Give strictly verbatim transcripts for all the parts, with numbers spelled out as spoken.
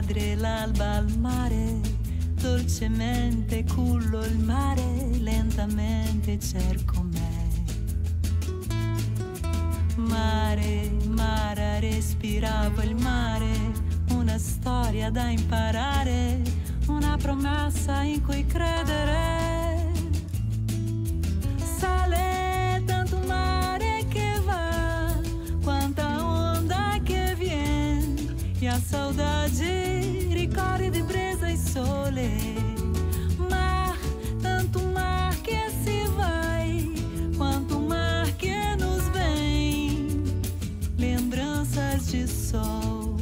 vedere l'alba al mare, dolcemente cullo il mare, lentamente cerco me. Mare, mare, respiravo il mare, una storia da imparare, una promessa in cui credere. Sale tanto mare che va, quanta onda che viene, e a saudade ricordi di brisa e sole. Mar, tanto mar que se vai, quanto mar que nos vem, lembranças de sol.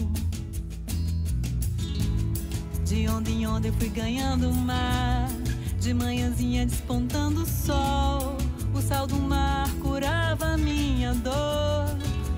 De onda em onda eu fui ganhando o mar, de manhãzinha despontando o sol. O sal do mar curava minha dor,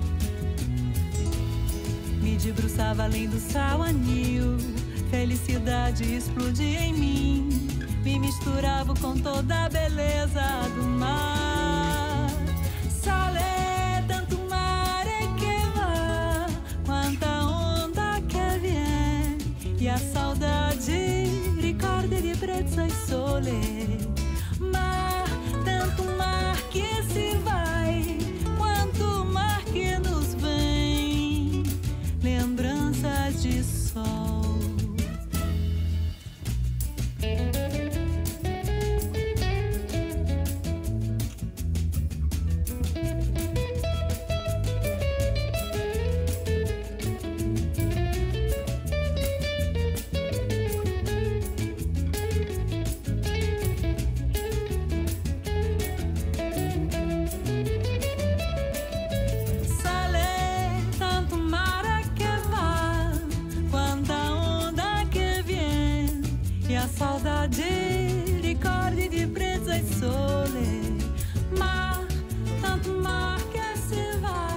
me debruçava além do sal anil. Felicidade explodia em mim, me misturava com toda a beleza do mar. Sale tanto mare que va, quanta onda que vem, e a saudade ricordi di brezza e sole. Mar, tanto mar que se vai, quanto mar que nos vem, lembranças de sol. Saudade, ricordi di brezza e sole. Mar, tanto mar che se va.